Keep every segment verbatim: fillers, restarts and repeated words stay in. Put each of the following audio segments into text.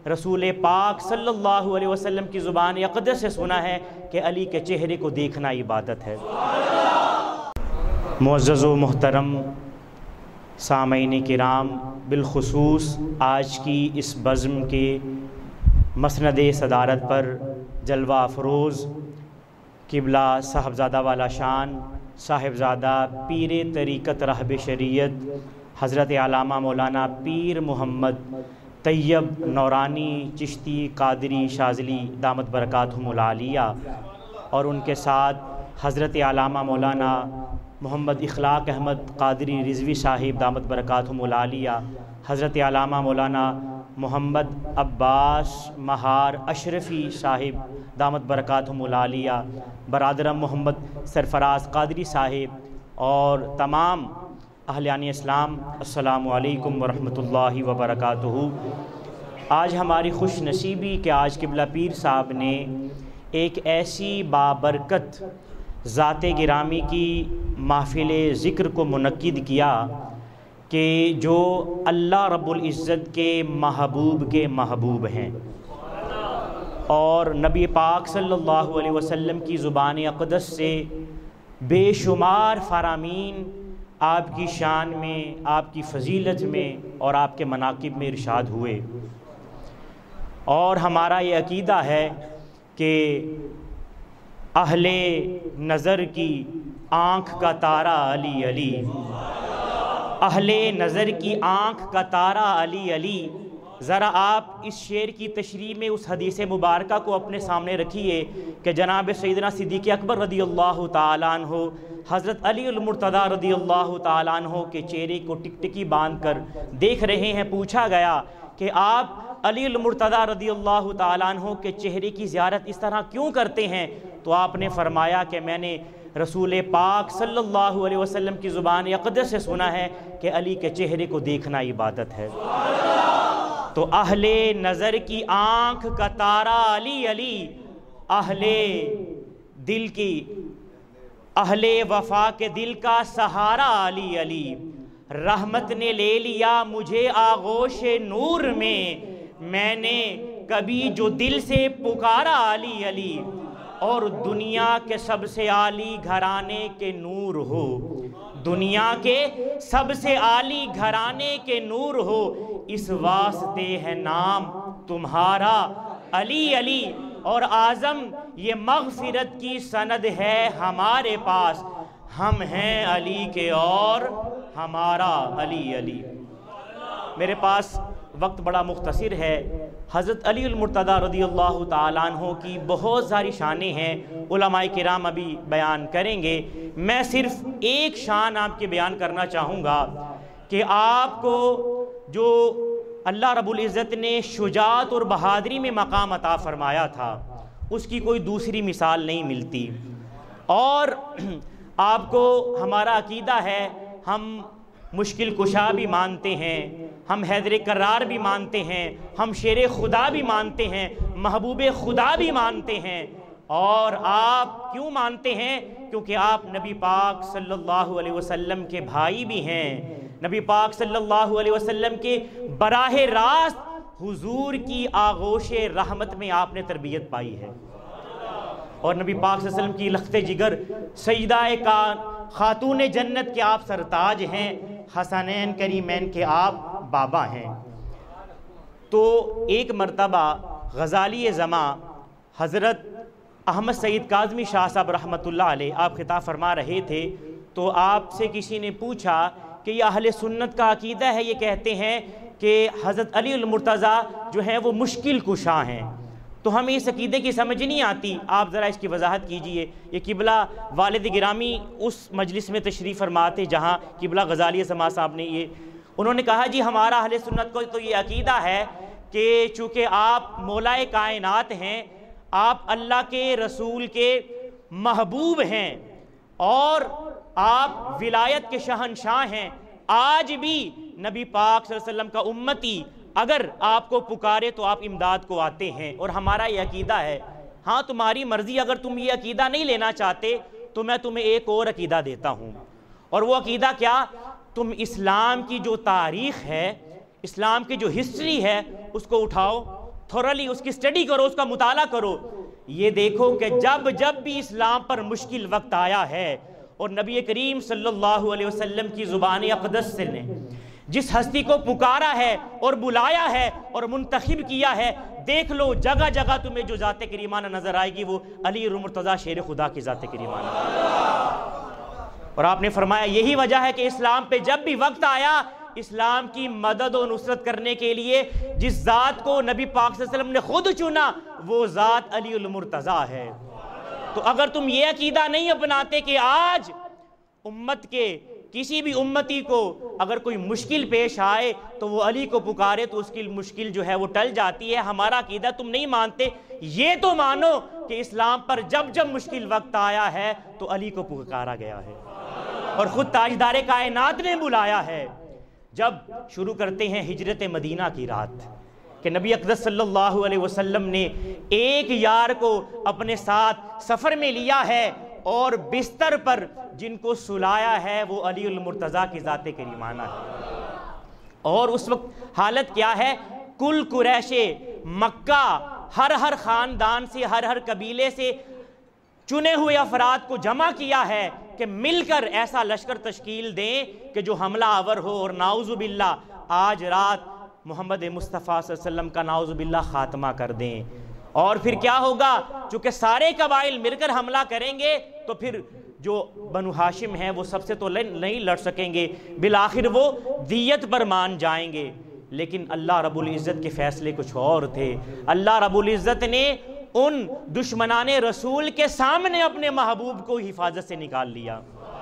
رسول پاک صلی اللہ علیہ وسلم کی زبان اقدس سے سنا ہے کہ علی کے چہرے کو دیکھنا عبادت ہے۔ معزز و محترم سامعین کرام، بالخصوص آج کی اس بزم کے مسند صدارت پر جلوہ افروز قبلہ صاحبزادہ والا شان صاحبزادہ پیر طریقت راہب شریعت حضرت علامہ مولانا پیر محمد طیب نورانی چشتی قادری شاذلی دامت برکاتہم العالیہ، اور ان کے ساتھ حضرت علامہ مولانا محمد اخلاق احمد قادری رضوی صاحب دامت برکاتہم العالیہ، حضرت علامہ مولانا محمد عباس مہار اشرفی صاحب دامت برکاتہم العالیہ، برادرم محمد سرفراز قادری صاحب اور تمام اہلیان اسلام، السلام علیکم ورحمۃ اللہ وبرکاتہ۔ آج ہماری خوش نصیبی کہ آج قبلہ پیر صاحب نے ایک ایسی بابرکت ذات گرامی کی محفل ذکر کو منعقد کیا کہ جو اللہ رب العزت کے محبوب کے محبوب ہیں، اور نبی پاک صلی اللہ علیہ وسلم کی زبان اقدس سے بے شمار فرامین آپ کی شان میں، آپ کی فضیلت میں اور آپ کے مناقب میں ارشاد ہوئے، اور ہمارا یہ عقیدہ ہے کہ اہل نظر کی آنکھ کا تارا علی علی، اہل نظر کی آنکھ کا تارا علی علی۔ ذرا آپ اس شعر کی تشریح میں اس حدیث مبارکہ کو اپنے سامنے رکھیے کہ جناب سیدنا صدیق اکبر رضی اللہ تعالیٰ عنہ حضرت علی المرتضیٰ رضی اللہ تعالیٰ عنہ کے چہرے کو ٹکٹکی باندھ کر دیکھ رہے ہیں۔ پوچھا گیا کہ آپ علی المرتضیٰ رضی اللہ تعالیٰ عنہ کے چہرے کی زیارت اس طرح کیوں کرتے ہیں؟ تو آپ نے فرمایا کہ میں نے رسول پاک صلی اللہ علیہ وسلم کی زبان اقدس سے سنا ہے کہ علی کے چہرے کو دیکھنا عبادت ہے۔ تو اہل نظر کی آنکھ کا تارا علی علی، اہل دل کی اہل وفا کے دل کا سہارا علی علی، رحمت نے لے لیا مجھے آغوش نور میں، میں نے کبھی جو دل سے پکارا علی علی، اور دنیا کے سب سے عالی گھرانے کے نور ہو، دنیا کے سب سے عالی گھرانے کے نور ہو، اس واسطے ہے نام تمہارا علی علی، اور اعظم یہ مغفرت کی سند ہے ہمارے پاس، ہم ہیں علی کے اور ہمارا علی علی۔ میرے پاس وقت بڑا مختصر ہے، حضرت علی المرتضیٰ رضی اللہ تعالیٰ عنہ کی بہت ساری شانیں ہیں، علماء کرام ابھی بیان کریں گے، میں صرف ایک شان آپ کے بیان کرنا چاہوں گا کہ آپ کو جو اللہ رب العزت نے شجاعت اور بہادری میں مقام عطا فرمایا تھا، اس کی کوئی دوسری مثال نہیں ملتی، اور آپ کو ہمارا عقیدہ ہے، ہم مشکل کشا بھی مانتے ہیں، ہم حیدر کرار بھی مانتے ہیں، ہم شیر خدا بھی مانتے ہیں، محبوب خدا بھی مانتے ہیں، اور آپ کیوں مانتے ہیں؟ کیونکہ آپ نبی پاک صلی اللہ علیہ وسلم کے بھائی بھی ہیں، نبی پاک صلی اللہ علیہ وسلم کے براہ راست حضور کی آغوش رحمت میں آپ نے تربیت پائی ہے، اور نبی پاک صلی اللہ علیہ وسلم کی لخت جگر سیدہ کا خاتون جنت کے آپ سرتاج ہیں، حسنین کریمین کے آپ بابا ہیں۔ تو ایک مرتبہ غزالی زماں حضرت احمد سعید کاظمی شاہ صاحب رحمۃ اللہ علیہ آپ خطاب فرما رہے تھے، تو آپ سے کسی نے پوچھا کہ یہ اہل سنت کا عقیدہ ہے، یہ کہتے ہیں کہ حضرت علی المرتضیٰ جو ہیں وہ مشکل کشا ہیں، تو ہمیں اس عقیدے کی سمجھ نہیں آتی، آپ ذرا اس کی وضاحت کیجئے۔ یہ قبلہ والد گرامی اس مجلس میں تشریف فرماتے جہاں قبلہ غزالی زماں صاحب نے یہ انہوں نے کہا جی ہمارا اہل سنت کو تو یہ عقیدہ ہے کہ چونکہ آپ مولائے کائنات ہیں، آپ اللہ کے رسول کے محبوب ہیں، اور آپ ولایت کے شہنشاہ ہیں، آج بھی نبی پاک صلی اللہ علیہ وسلم کا امتی اگر آپ کو پکارے تو آپ امداد کو آتے ہیں، اور ہمارا یہ عقیدہ ہے۔ ہاں تمہاری مرضی، اگر تم یہ عقیدہ نہیں لینا چاہتے تو میں تمہیں ایک اور عقیدہ دیتا ہوں، اور وہ عقیدہ کیا؟ تم اسلام کی جو تاریخ ہے، اسلام کی جو ہسٹری ہے، اس کو اٹھاؤ، تھورلی اس کی اسٹڈی کرو، اس کا مطالعہ کرو، یہ دیکھو کہ جب جب بھی اسلام پر مشکل وقت آیا ہے اور نبی کریم صلی اللہ علیہ وسلم کی زبان اقدس سے نے جس ہستی کو پکارا ہے اور بلایا ہے اور منتخب کیا ہے، دیکھ لو جگہ جگہ تمہیں جو ذات کریمانہ نظر آئے گی وہ علی المرتضیٰ شیر خدا کی ذات کریمانہ۔ اور آپ نے فرمایا یہی وجہ ہے کہ اسلام پہ جب بھی وقت آیا، اسلام کی مدد و نصرت کرنے کے لیے جس ذات کو نبی پاک صلی اللہ علیہ وسلم نے خود چنا وہ ذات علی المرتضیٰ ہے۔ تو اگر تم یہ عقیدہ نہیں اپناتے کہ آج امت کے کسی بھی امتی کو اگر کوئی مشکل پیش آئے تو وہ علی کو پکارے تو اس کی مشکل جو ہے وہ ٹل جاتی ہے، ہمارا عقیدہ تم نہیں مانتے، یہ تو مانو کہ اسلام پر جب جب مشکل وقت آیا ہے تو علی کو پکارا گیا ہے اور خود تاجدار کائنات نے بلایا ہے۔ جب شروع کرتے ہیں ہجرت مدینہ کی رات کہ نبی اقدس صلی اللہ علیہ وسلم نے ایک یار کو اپنے ساتھ سفر میں لیا ہے اور بستر پر جن کو سلایا ہے وہ علی المرتضیٰ کی ذات کریمانہ ہے، اور اس وقت حالت کیا ہے؟ کل قریش مکہ ہر ہر خاندان سے ہر ہر قبیلے سے چنے ہوئے افراد کو جمع کیا ہے کہ مل کر ایسا لشکر تشکیل دیں کہ جو حملہ آور ہو اور نعوذ باللہ آج رات محمد مصطفیٰ صلی اللہ علیہ وسلم کا نعوذ باللہ خاتمہ کر دیں۔ اور پھر کیا ہوگا؟ چونکہ سارے قبائل مل کر حملہ کریں گے تو پھر جو بنو ہاشم ہیں وہ سب سے تو نہیں لڑ سکیں گے، بالآخر وہ دیت پر مان جائیں گے۔ لیکن اللہ رب العزت کے فیصلے کچھ اور تھے۔ اللہ رب العزت نے ان دشمنان رسول کے سامنے اپنے محبوب کو حفاظت سے نکال لیا۔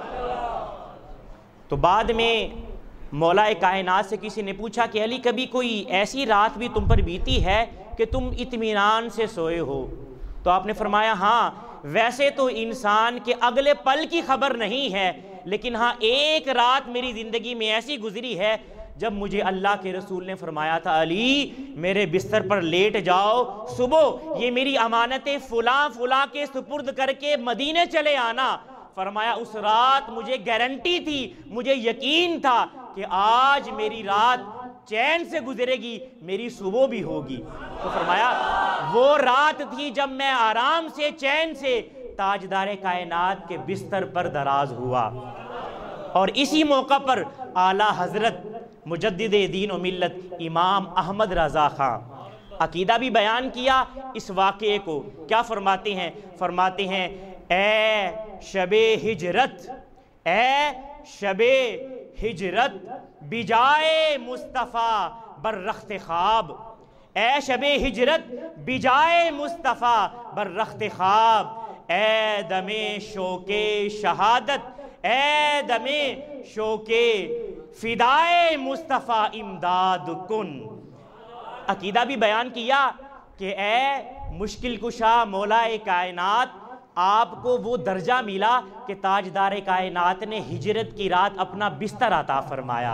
تو بعد میں مولا کائنات سے کسی نے پوچھا کہ علی کبھی کوئی ایسی رات بھی تم پر بیتی ہے کہ تم اطمینان سے سوئے ہو؟ تو آپ نے فرمایا ہاں، ویسے تو انسان کے اگلے پل کی خبر نہیں ہے، لیکن ہاں ایک رات میری زندگی میں ایسی گزری ہے جب مجھے اللہ کے رسول نے فرمایا تھا علی میرے بستر پر لیٹ جاؤ، صبح یہ میری امانتیں فلاں فلاں کے سپرد کر کے مدینے چلے آنا۔ فرمایا اس رات مجھے گارنٹی تھی، مجھے یقین تھا کہ آج میری رات چین سے گزرے گی، میری صبح بھی ہوگی۔ تو فرمایا وہ رات تھی جب میں آرام سے چین سے تاجدار کائنات کے بستر پر دراز ہوا، اور اسی موقع پر اعلیٰ حضرت مجدد دین و ملت امام احمد رضا خان عقیدہ بھی بیان کیا اس واقعے کو۔ کیا فرماتے ہیں؟ فرماتے ہیں اے شب ہجرت، اے شب ہجرت بجائے مصطفیٰ بر رخت خواب، اے شب ہجرت بجائے مصطفیٰ بر رخت خواب، اے دم شوق شہادت، اے دم شوق فدائے مصطفیٰ امداد کن۔ عقیدہ بھی بیان کیا کہ اے مشکل کشا مولا کائنات، آپ کو وہ درجہ ملا کہ تاجدار کائنات نے ہجرت کی رات اپنا بستر عطا فرمایا۔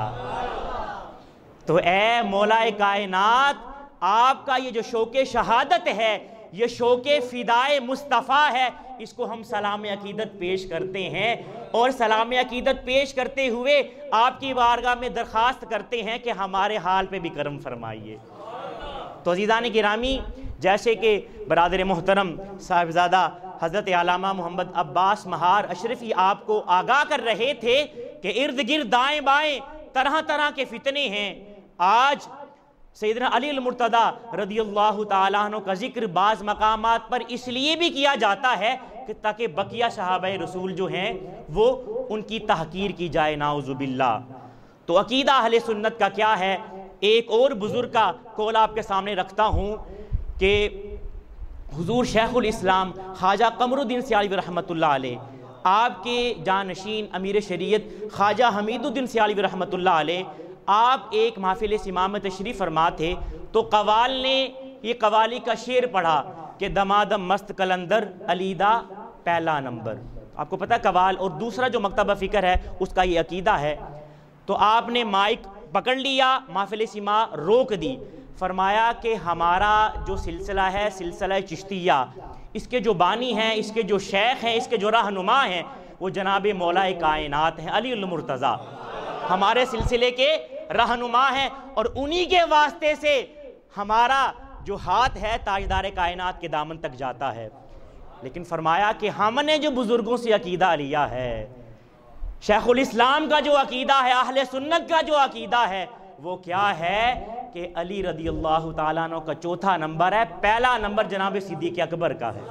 تو اے مولا کائنات، آپ کا یہ جو شوق شہادت ہے، یہ شوق فدائے مصطفیٰ ہے، اس کو ہم سلام عقیدت پیش کرتے ہیں، اور سلام عقیدت پیش کرتے ہوئے آپ کی بارگاہ میں درخواست کرتے ہیں کہ ہمارے حال پہ بھی کرم فرمائیے۔ تو عزیزان گرامی، جیسے کہ برادر محترم صاحبزادہ حضرت علامہ محمد عباس مہار اشرفی آپ کو آگاہ کر رہے تھے کہ ارد گرد دائیں بائیں طرح طرح کے فتنے ہیں، آج سیدنا علی المرتضیٰ رضی اللہ تعالیٰ عنہ کا ذکر بعض مقامات پر اس لیے بھی کیا جاتا ہے کہ تاکہ بقیہ صحابہ رسول جو ہیں وہ ان کی تحقیر کی جائے، نعوذ باللہ۔ تو عقیدہ اہل سنت کا کیا ہے؟ ایک اور بزرگ کا قول آپ کے سامنے رکھتا ہوں کہ حضور شیخ الاسلام خواجہ قمر الدین سیالوی رحمۃ اللہ علیہ، آپ کے جانشین امیر شریعت خواجہ حمید الدین سیالوی رحمۃ اللہ علیہ، آپ ایک محفل سماع میں تشریف فرما تھے تو قوال نے یہ قوالی کا شعر پڑھا کہ دمادم مست کلندر علیدہ پہلا نمبر۔ آپ کو پتہ قوال اور دوسرا جو مکتبہ فکر ہے اس کا یہ عقیدہ ہے۔ تو آپ نے مائک پکڑ لیا، محفل سماع روک دی، فرمایا کہ ہمارا جو سلسلہ ہے سلسلہ چشتیہ، اس کے جو بانی ہیں، اس کے جو شیخ ہیں، اس کے جو رہنما ہیں وہ جناب مولا کائنات ہیں علی المرتضیٰ، ہمارے سلسلے کے رہنما ہیں، اور انہی کے واسطے سے ہمارا جو ہاتھ ہے تاجدار کائنات کے دامن تک جاتا ہے، لیکن فرمایا کہ ہم نے جو بزرگوں سے عقیدہ لیا ہے، شیخ الاسلام کا جو عقیدہ ہے، اہل سنت کا جو عقیدہ ہے، وہ کیا ہے کہ علی رضی اللہ تعالیٰ عنہ کا چوتھا نمبر ہے، پہلا نمبر جناب صدیق اکبر کا ہے۔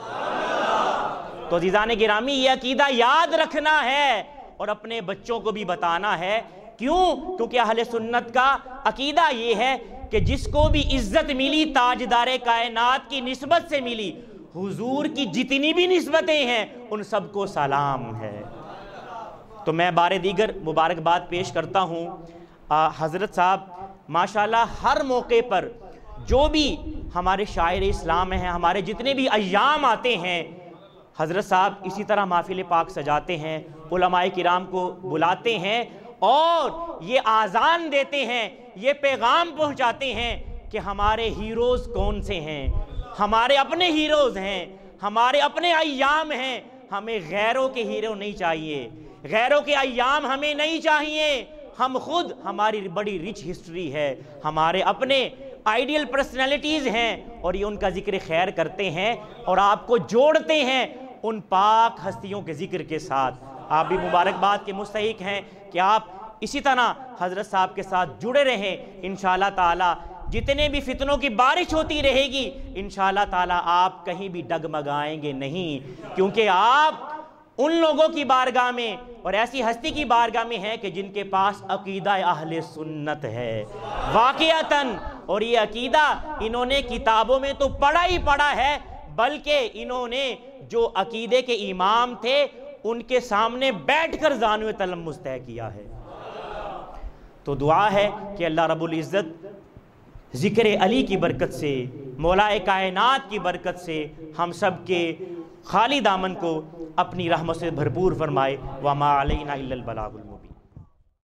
تو عزیزان گرامی، یہ عقیدہ یاد رکھنا ہے اور اپنے بچوں کو بھی بتانا ہے۔ کیوں؟ کیونکہ اہل سنت کا عقیدہ یہ ہے کہ جس کو بھی عزت ملی تاجدار کائنات کی نسبت سے ملی، حضور کی جتنی بھی نسبتیں ہیں ان سب کو سلام ہے۔ تو میں بار دیگر مبارکباد پیش کرتا ہوں حضرت صاحب، ماشاءاللہ ہر موقع پر جو بھی ہمارے شاعر اسلام ہیں، ہمارے جتنے بھی ایام آتے ہیں، حضرت صاحب اسی طرح محفل پاک سجاتے ہیں، علماء کرام کو بلاتے ہیں اور یہ آذان دیتے ہیں، یہ پیغام پہنچاتے ہیں کہ ہمارے ہیروز کون سے ہیں، ہمارے اپنے ہیروز ہیں، ہمارے اپنے ایام ہیں، ہمیں غیروں کے ہیرو نہیں چاہیے، غیروں کے ایام ہمیں نہیں چاہیے، ہم خود، ہماری بڑی رچ ہسٹری ہے، ہمارے اپنے آئیڈیل پرسنالٹیز ہیں اور یہ ان کا ذکر خیر کرتے ہیں اور آپ کو جوڑتے ہیں ان پاک ہستیوں کے ذکر کے ساتھ۔ آپ بھی مبارکباد کے مستحق ہیں کہ آپ اسی طرح حضرت صاحب کے ساتھ جڑے رہیں۔ انشاءاللہ تعالی جتنے بھی فتنوں کی بارش ہوتی رہے گی، انشاءاللہ تعالی آپ کہیں بھی ڈگمگائیں گے نہیں، کیونکہ آپ ان لوگوں کی بارگاہ میں اور ایسی ہستی کی بارگاہ میں ہیں کہ جن کے پاس عقیدہ اہل سنت ہے واقعتاً، اور یہ عقیدہ انہوں نے کتابوں میں تو پڑھا ہی پڑھا ہے، بلکہ انہوں نے جو عقیدے کے امام تھے ان کے سامنے بیٹھ کر زانو تلمذ طے کیا ہے۔ تو دعا ہے کہ اللہ رب العزت ذکر علی کی برکت سے، مولا کائنات کی برکت سے ہم سب کے خالی دامن کو اپنی رحمت سے بھرپور فرمائے۔ وما علینا الا البلاغ المبین۔